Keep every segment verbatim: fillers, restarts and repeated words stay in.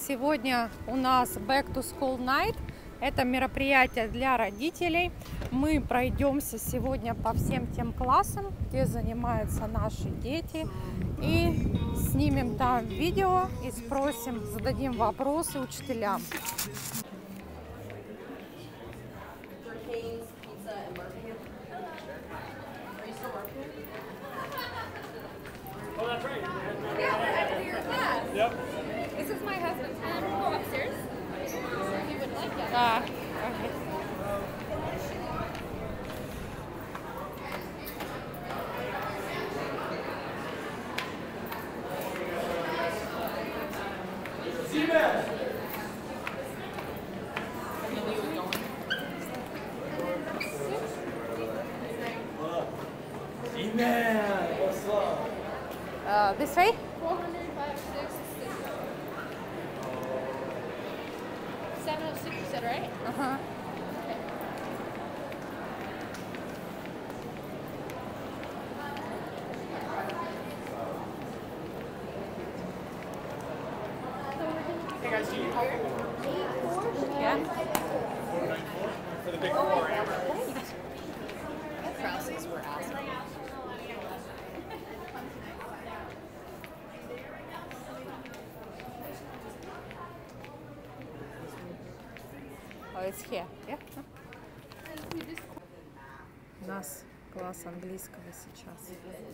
Сегодня у нас Back to School Night. Это мероприятие для родителей. Мы пройдемся сегодня по всем тем классам, где занимаются наши дети. И снимем там видео и спросим, зададим вопросы учителям. Oh, that's right. Yep. This is my husband's home. Go upstairs. He would like that. Да. Okay. Amen. What's up? Uh, this way? four hundred, five, six, six. seven oh six, you said, right? Uh-huh. Okay. Hey guys, do you help Yeah. for the big four? Amber? Trousers were awesome. Oh, it's here. Yeah. У нас класс английского сейчас.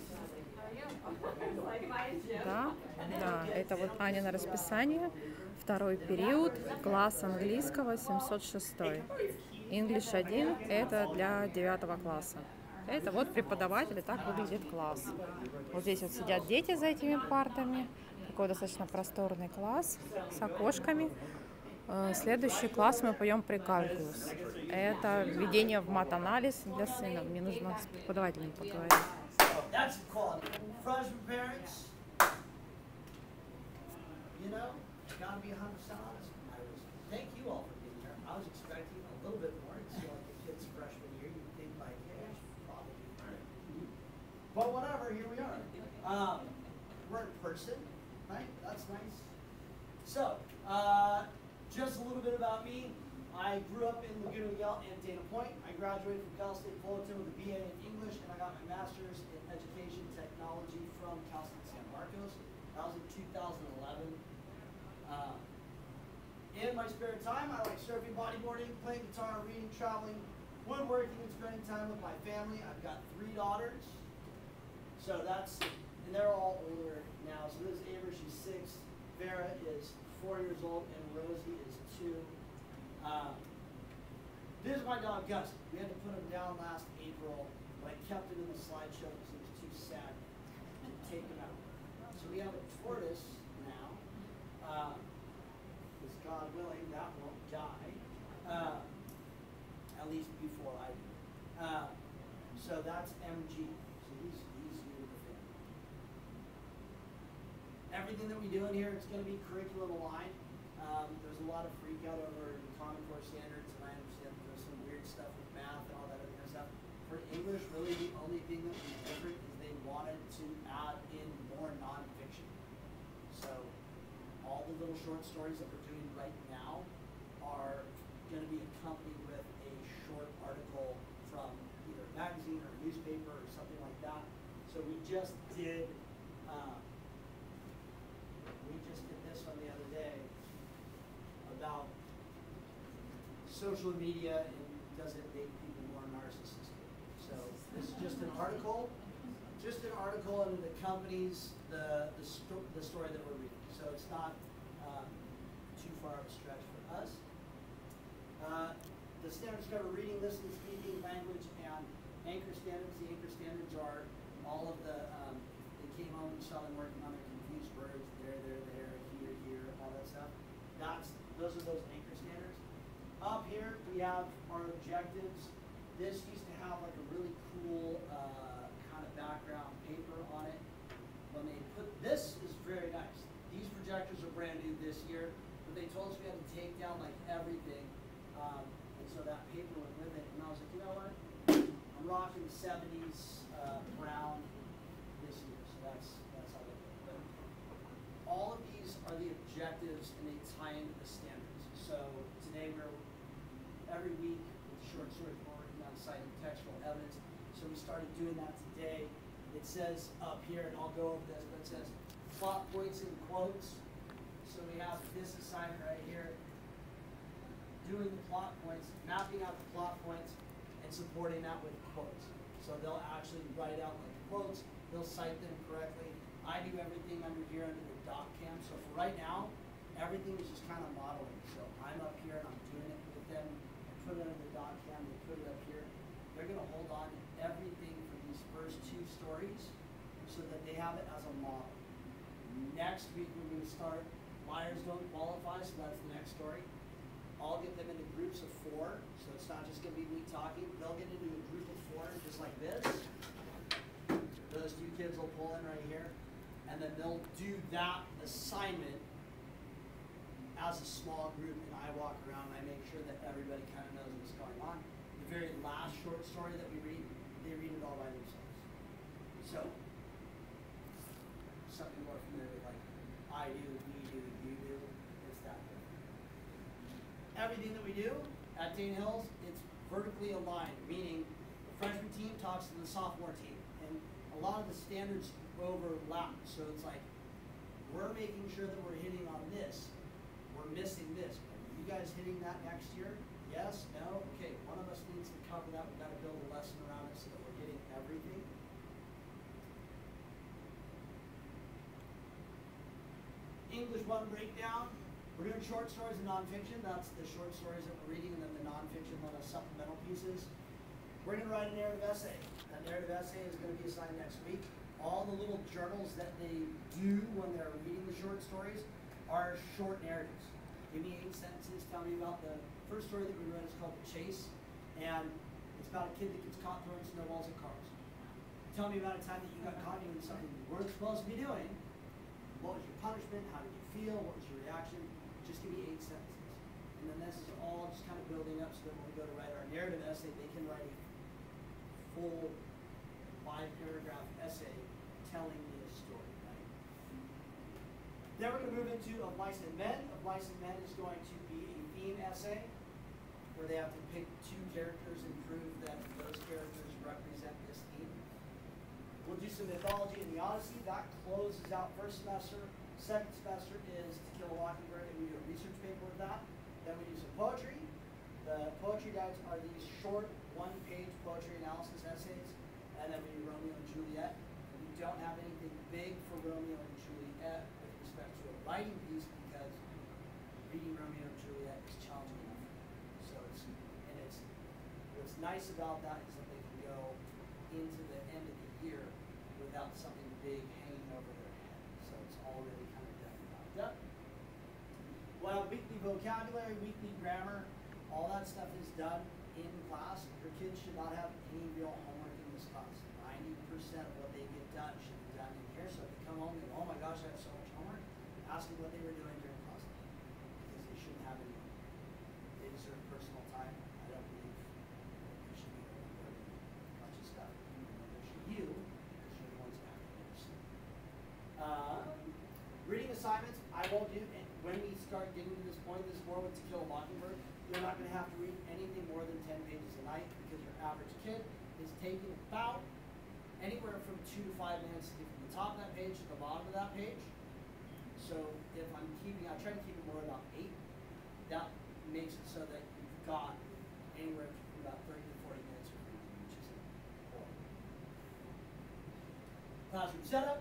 Да, да, это вот Аня на расписании. Второй период, класс английского семьсот шесть. English один это для девятого класса. Это вот преподаватели, так выглядит класс. Вот здесь вот сидят дети за этими партами. Такой достаточно просторный класс с окошками. Следующий класс мы пойдем прикалькулус. Это введение в мат-анализ для сына. Мне нужно с преподавателем поговорить. That's quality. Freshman parents, you know, gotta be one hundred percent honest. I was, thank you all for being here. I was expecting a little bit more. It's like the kid's freshman year. You'd think like, hey, I should probably do it. But whatever, here we are. Um, we're in person, right? That's nice. So, uh, just a little bit about me. I grew up in Laguna Niguel and Dana Point. I graduated from Cal State Fullerton with a B A in English, and I got my master's in education technology from Cal State San Marcos. That was in two thousand eleven. Uh, in my spare time, I like surfing, bodyboarding, playing guitar, reading, traveling, woodworking, and spending time with my family. I've got three daughters, so that's, and they're all older now. So this is Avery, she's six. Vera is four years old, and Rosie is two. Um, this is my dog Gus. We had to put him down last April, but I kept him in the slideshow because he was too sad to take him out. So we have a tortoise now. Um, because God willing, that won't die. Uh, at least before I do. Uh, so that's M G. So he's he's new to the family. Everything that we do in here, it's going to be curriculum aligned. Um, there's a lot of freak out over the Common Core standards, and I understand that there's some weird stuff with math and all that other kind of stuff. For English, really the only thing that was different is they wanted to add in more nonfiction. So all the little short stories that we're doing right now are going to be accompanied with a short article from either a magazine or a newspaper or something like that. So we just did, uh, we just did this one the other day about social media and does it make people more narcissistic. So this is just an article, just an article, and it accompanies the the, sto the story that we're reading. So it's not um, too far of a stretch for us. Uh, the standards cover reading, listening, speaking, language, and anchor standards. The anchor standards are all of the, um, they came home and saw them working on their confused words, there, there, there, here, here, all that stuff. That's, those are those anchor standards. Up here, we have our objectives. This used to have like a really cool uh, kind of background paper on it. When they put, this is very nice. These projectors are brand new this year, but they told us we had to take down like everything. Um, and so that paper went with it. And I was like, you know what? I'm rocking seventies uh, brown this year. So that's, that's how they do it. But all of these are the objectives objectives and they tie into the standards. So today we're, every week with short stories, we're working on citing textual evidence. So we started doing that today. It says up here, and I'll go over this, but it says plot points and quotes. So we have this assignment right here, doing the plot points, mapping out the plot points, and supporting that with quotes. So they'll actually write out like quotes, they'll cite them correctly. I do everything under here under the doc cam. So for right now, everything is just kind of modeling. So I'm up here and I'm doing it with them. I put it under the doc cam, they put it up here. They're gonna hold on to everything for these first two stories so that they have it as a model. Next week we're gonna start liars don't qualify, so that's the next story. I'll get them into groups of four, so it's not just gonna be me talking. They'll get into a group of four just like this. Those two kids will pull in right here, and then they'll do that assignment as a small group, and I walk around and I make sure that everybody kind of knows what's going on. The very last short story that we read, they read it all by themselves. So, something more familiar with like I do, we do, you do, it's that way. Everything that we do at Dane Hills, it's vertically aligned, meaning the freshman team talks to the sophomore team. And a lot of the standards overlap. So it's like, we're making sure that we're hitting on this. We're missing this. Are you guys hitting that next year? Yes? No? Okay, one of us needs to cover that. We've got to build a lesson around it so that we're hitting everything. English one breakdown. We're doing short stories and nonfiction. That's the short stories that we're reading, and then the nonfiction, one of supplemental pieces. We're going to write a narrative essay. That narrative essay is going to be assigned next week. All the little journals that they do when they're reading the short stories are short narratives. Give me eight sentences. Tell me about the first story that we read is called The Chase, and it's about a kid that gets caught throwing snowballs at cars. Tell me about a time that you got caught doing something you weren't supposed to be doing. What was your punishment? How did you feel? What was your reaction? Just give me eight sentences. And then this is all just kind of building up so that when we go to write our narrative essay, they can write a full five paragraph essay telling me a story, right? Then we're going to move into Of Mice and Men. Of Mice and Men is going to be a theme essay where they have to pick two characters and prove that those characters represent this theme. We'll do some mythology in the Odyssey. That closes out first semester. Second semester is To Kill a Mockingbird, and we do a research paper with that. Then we do some poetry. The poetry guides are these short one-page poetry analysis essays. And then we do Romeo and Juliet. And we don't have anything big for Romeo and Juliet with respect to a writing piece because reading Romeo and Juliet is challenging enough. So it's, and it's, what's nice about that is that they can go into the end of the year without something big hanging over their head. So it's already kind of done and wrapped up. We'll have weekly vocabulary, weekly grammar, all that stuff is done in class. Your kids should not have any real homework in this class. ninety percent of what they get done should be done in here. So if they come home and go, oh my gosh, I have so much homework, ask them what they were doing during class. Because they shouldn't have any. They deserve personal time. I don't believe they should be doing a bunch of stuff. They should you, because you're the ones after this. Uh, reading assignments, I won't do, and when we start getting to this point, this is more with To Kill a Mockingbird, you're not going to have to read anything more than ten pages a night because your average kid is taking about anywhere from two to five minutes to get from the top of that page to the bottom of that page. So if I'm keeping, I try to keep it more about eight. That makes it so that you've got anywhere from about thirty to forty minutes of reading, which is important. Classroom setup.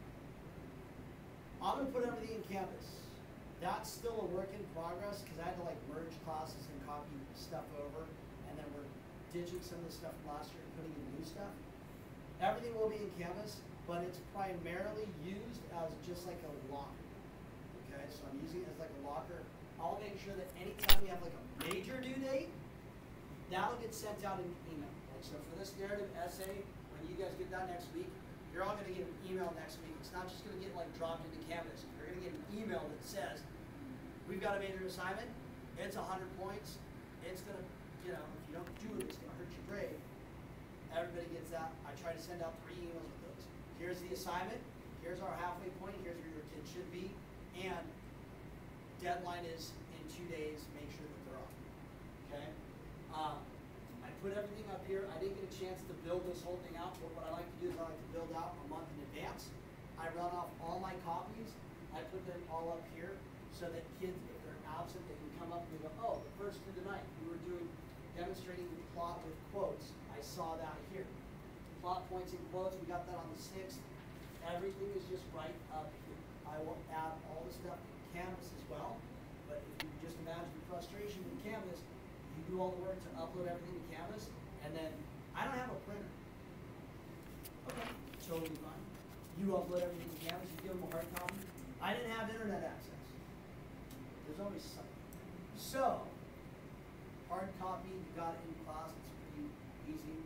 I'm going to put everything in Canvas. That's still a work in progress because I had to like merge classes and copy stuff over, and then we're ditching some of the stuff from last year and putting in new stuff. Everything will be in Canvas, but it's primarily used as just like a locker. Okay, so I'm using it as like a locker. I'll make sure that anytime we have like a major due date, that'll get sent out in email. Like so for this narrative essay, when you guys get that next week, you're all going to get an email next week. It's not just going to get like dropped into Canvas. You're going to get an email that says, we've got a major assignment. It's one hundred points. It's going to, you know, if you don't do it, it's going to hurt your grade. Everybody gets that. I try to send out three emails with those. Here's the assignment. Here's our halfway point. Here's where your kid should be. And deadline is in two days. Make sure that they're up. Okay. Um, I put everything up here. I didn't get a chance to build this whole thing out, but what I like to do is I like to build out a month in advance. I run off all my copies. I put them all up here so that kids, if they're absent, they can come up and they go, oh, the first through the night, we were doing demonstrating the plot with quotes. I saw that here. Plot points and quotes, we got that on the sixth. Everything is just right up here. I will add all the stuff in Canvas as well, but if you just imagine the frustration in Canvas, you do all the work to upload everything to Canvas, and then I don't have a printer. Okay, totally fine. You upload everything to Canvas, you give them a hard copy. I didn't have internet access. There's always something. So, hard copy, you got it in class, it's pretty easy.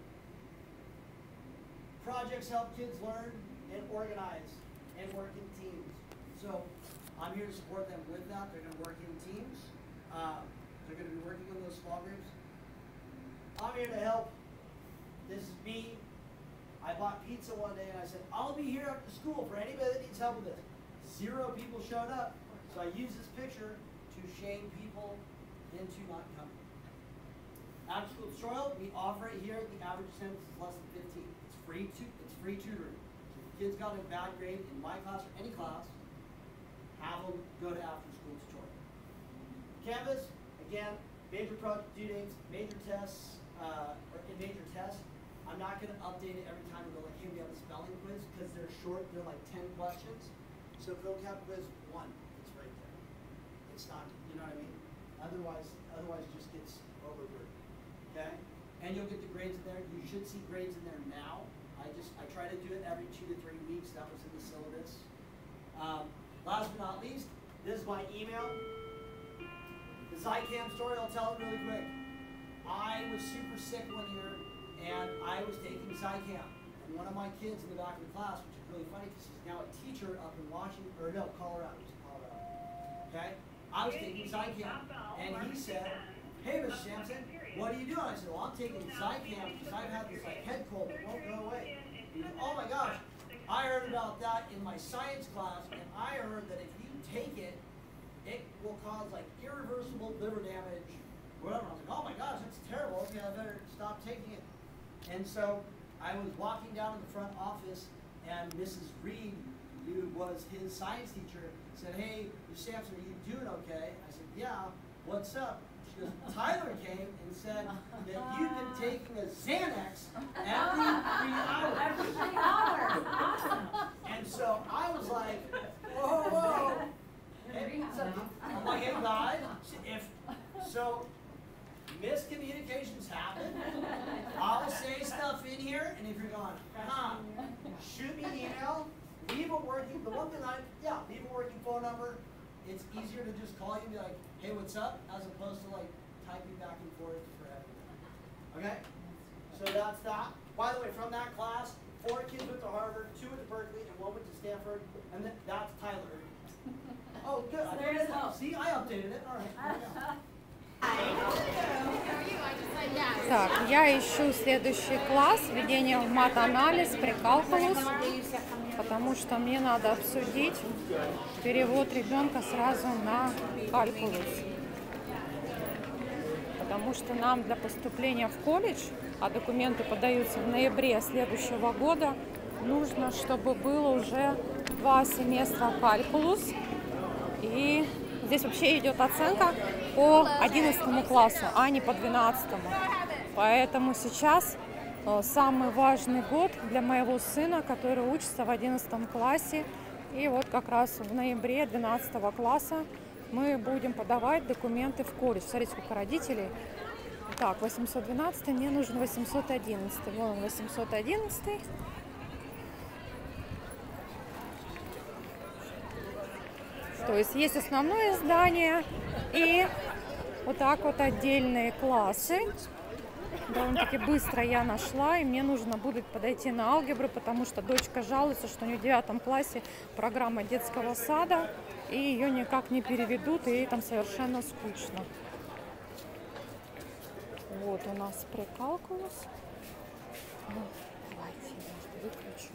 Projects help kids learn and organize and work in teams. So, I'm here to support them with that. They're going to work in teams. Uh, they're going to be working on those small groups. I'm here to help. This is me. I bought pizza one day and I said, I'll be here after school for anybody that needs help with this. Zero people showed up. So I used this picture to shame people into not coming. After school tutorial, we offer it here. The average attendance is less than fifteen. It's free to it's free tutoring. So if the kids got a bad grade in my class or any class, have them go to after school tutorial. Canvas, again, major project due dates, major tests, uh, or in major tests. I'm not going to update it every time we go like, hey, we have a spelling quiz because they're short. They're like ten questions. So vocab quiz one, it's right there. It's not, you know what I mean? Otherwise, otherwise it just gets overburdened. Okay? And you'll get the grades in there. You should see grades in there now. I just I try to do it every two to three weeks. That was in the syllabus. Um, last but not least, this is my email. The Zycam story, I'll tell it really quick. I was super sick one year and I was taking Zycam. And one of my kids in the back of the class, which is really funny because he's now a teacher up in Washington, or no, Colorado. He's in Colorado. Okay? I was taking Zycam. And he said, hey, Mister Sampson, what are you doing? I said, well, I'm taking Zycam because I've had this like head cold that won't go away. He goes, oh my gosh, I heard about that in my science class, and I heard that if you take it, it will cause like irreversible liver damage, whatever. I was like, oh my gosh, that's terrible. Okay, I better stop taking it. And so I was walking down in the front office, and Missus Reed, who was his science teacher, said, hey, Mister Sampson, are you doing okay? I said, yeah, what's up? She goes, Tyler came and said that you've been taking a Xanax every three hours. Every three hours. Awesome. And so I was like, whoa, whoa. And so I'm like, hey, guys, if so, miscommunications happen. I'll say stuff in here, and if you're going, huh, shoot me an email, leave a working, the one thing I, yeah, leave a working phone number. It's easier to just call you and be like, hey, what's up, as opposed to like typing back and forth for everything. Okay? So that's that. By the way, from that class, four kids went to Harvard, two went to Berkeley, and one went to Stanford, and then that's Tyler. Oh, good. So there it is. See, I updated it. All right. Так, я ищу следующий класс, введение в мат-анализ, прикалкулус, потому что мне надо обсудить перевод ребенка сразу на калькулус. Потому что нам для поступления в колледж, а документы подаются в ноябре следующего года, нужно, чтобы было уже два семестра калькулус. И здесь вообще идет оценка по одиннадцатому классу, а не по двенадцатому. Поэтому сейчас самый важный год для моего сына, который учится в одиннадцатом классе. И вот как раз в ноябре двенадцатого класса мы будем подавать документы в колледж. Смотрите, сколько родителей. Так, восемьсот двенадцать, мне нужен восемьсот одиннадцать. Вон восемьсот одиннадцать. То есть есть основное здание и вот так вот отдельные классы. Довольно-таки быстро я нашла, и мне нужно будет подойти на алгебру, потому что дочка жалуется, что у нее в девятом классе программа детского сада, и ее никак не переведут, и ей там совершенно скучно. Вот у нас прикалкулус. Давайте я выключу.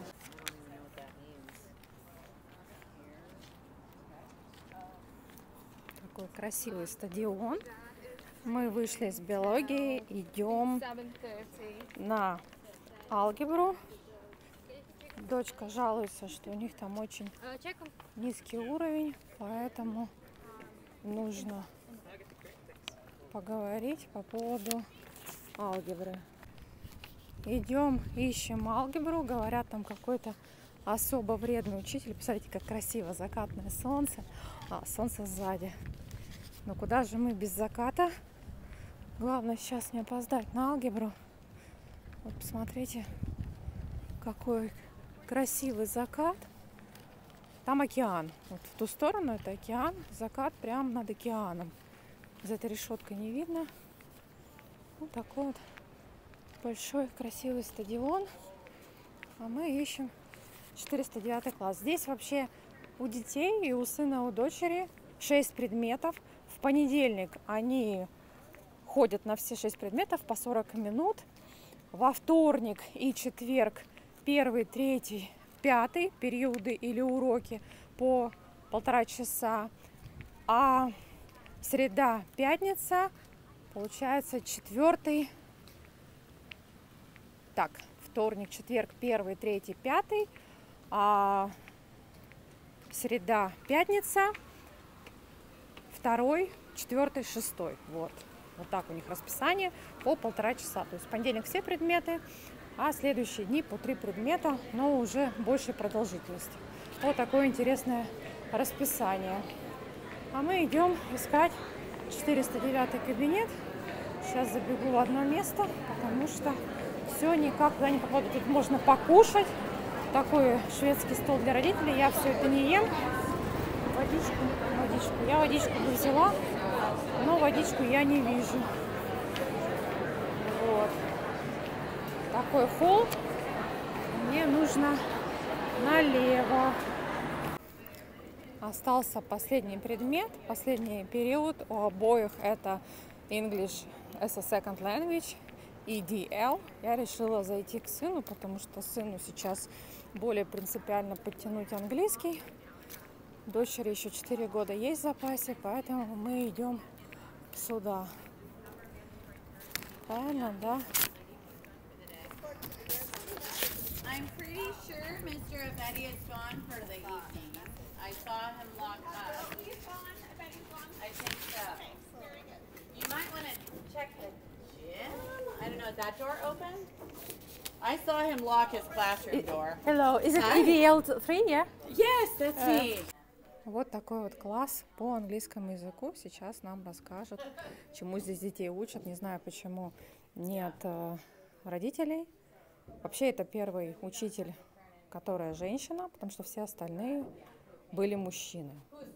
такой красивый стадион. Мы вышли из биологии, идем на алгебру. Дочка жалуется, что у них там очень низкий уровень, поэтому нужно поговорить по поводу алгебры. Идем, ищем алгебру, говорят, там какой-то особо вредный учитель. Посмотрите, как красиво, закатное солнце, а солнце сзади. Но куда же мы без заката? Главное сейчас не опоздать на алгебру. Вот посмотрите, какой красивый закат. Там океан. Вот в ту сторону это океан. Закат прямо над океаном. За этой решеткой не видно. Вот такой вот большой красивый стадион. А мы ищем четыреста девятый класс. Здесь вообще у детей и у сына, и у дочери шесть предметов. В понедельник они ходят на все шесть предметов по сорок минут. Во вторник и четверг первый, третий, пятый периоды или уроки по полтора часа. А среда, пятница, получается четвертый. Так, вторник, четверг, первый, третий, пятый. А среда, пятница, второй, четвертый, шестой. Вот. Вот так у них расписание по полтора часа. То есть в понедельник все предметы, а следующие дни по три предмета, но уже большей продолжительности. Вот такое интересное расписание. А мы идем искать четыреста девятый кабинет. Сейчас забегу в одно место, потому что все никак туда не попаду. Тут можно покушать. Такой шведский стол для родителей. Я все это не ем. Водичку, водичку. Я водичку бы взяла, но водичку я не вижу. Вот. Такой холл. Мне нужно налево. Остался последний предмет, последний период. У обоих это English as a Second Language, и ди эл. Я решила зайти к сыну, потому что сыну сейчас более принципиально подтянуть английский. Дочери еще четыре года есть в запасе, поэтому мы идем сюда. Правильно, да? I'm pretty sure Mister Abedi is gone for the evening. I saw him locked up. I think so. You might want to check the gym. I don't know, is that door open? I saw him lock his classroom door. Hello, is it Hi. и ди эл три, yeah? Yes, that's me. Вот такой вот класс по английскому языку. Сейчас нам расскажут, чему здесь детей учат. Не знаю, почему нет э, родителей. Вообще, это первый учитель, которая женщина, потому что все остальные были мужчины.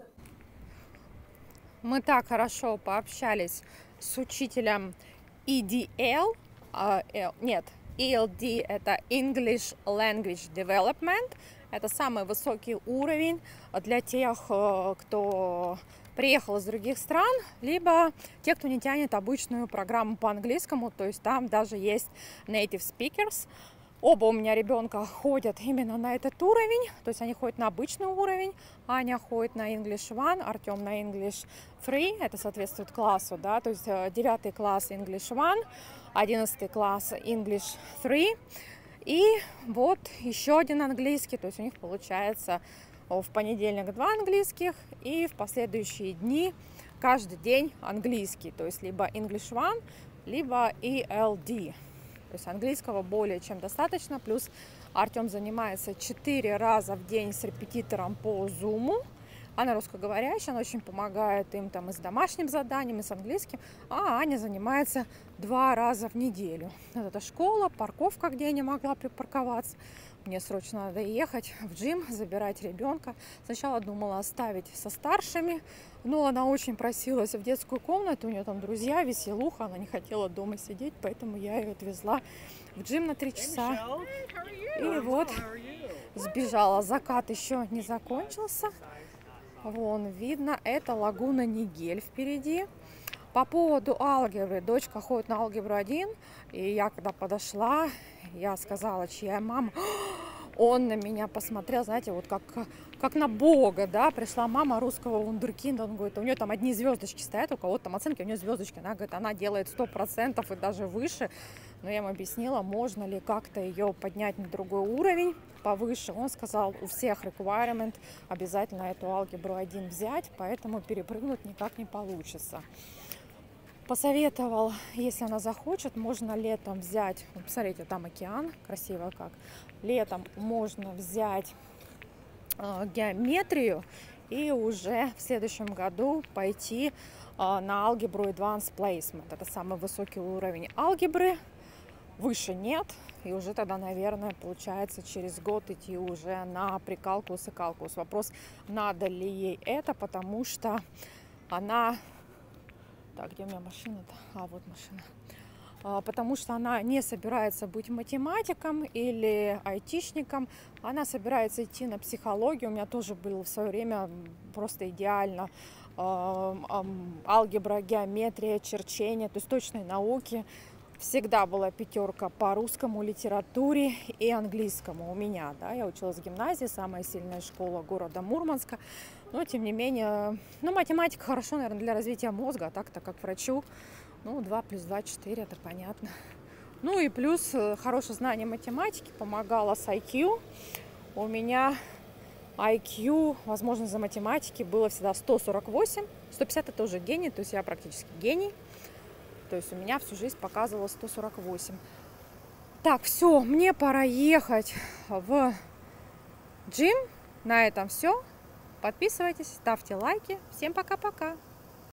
Мы так хорошо пообщались с учителем и ди эл. Э, э, нет, и эл ди – это English Language Development. Это самый высокий уровень для тех, кто приехал из других стран, либо те, кто не тянет обычную программу по английскому, то есть там даже есть native speakers. Оба у меня ребенка ходят именно на этот уровень, то есть они ходят на обычный уровень. Аня ходит на English один, Артем на English три, это соответствует классу, да, то есть девятый класс English один, одиннадцатый класс English три. И вот еще один английский, то есть у них получается в понедельник два английских, и в последующие дни каждый день английский, то есть либо English один, либо и эл ди. То есть английского более чем достаточно, плюс Артем занимается четыре раза в день с репетитором по Zoom. Она русскоговорящая, она очень помогает им там и с домашним заданием, и с английским. А Аня занимается два раза в неделю. Вот это школа, парковка, где я не могла припарковаться. Мне срочно надо ехать в джим, забирать ребенка. Сначала думала оставить со старшими, но она очень просилась в детскую комнату. У нее там друзья, веселуха, она не хотела дома сидеть, поэтому я ее отвезла в джим на три часа. И вот сбежала. Закат еще не закончился. Вон видно, это лагуна Нигель впереди. По поводу алгебры. Дочка ходит на алгебру один. И я когда подошла, я сказала, чья мама. Он на меня посмотрел, знаете, вот как как на Бога, да, пришла мама русского вундеркинда, он говорит, у нее там одни звездочки стоят, у кого-то там оценки, у нее звездочки, она говорит, она делает сто процентов и даже выше, но я ему объяснила, можно ли как-то ее поднять на другой уровень, повыше. Он сказал, у всех requirement обязательно эту алгебру один взять, поэтому перепрыгнуть никак не получится. Посоветовал, если она захочет, можно летом взять, вот посмотрите, там океан, красиво как, летом можно взять э, геометрию и уже в следующем году пойти э, на алгебру Advanced Placement. Это самый высокий уровень алгебры, выше нет, и уже тогда, наверное, получается через год идти уже на прикалкулус и калкулус. Вопрос, надо ли ей это, потому что она... Так, где у меня машина-то? А, вот машина. А, потому что она не собирается быть математиком или айтишником. Она собирается идти на психологию. У меня тоже было в свое время просто идеально. А, а, алгебра, геометрия, черчение, то есть точные науки. Всегда была пятерка по русскому, литературе и английскому у меня. Да? Я училась в гимназии, самая сильная школа города Мурманска. Но, тем не менее, ну, математика хорошо, наверное, для развития мозга, а так-то как врачу, ну, два плюс два, четыре, это понятно. Ну, и плюс хорошее знание математики помогало с ай кью. У меня ай кью, возможно, за математики было всегда сто сорок восемь, сто пятьдесят это уже гений, то есть я практически гений. То есть у меня всю жизнь показывало сто сорок восемь. Так, все, мне пора ехать в джим. На этом все. Подписывайтесь, ставьте лайки. Всем пока-пока.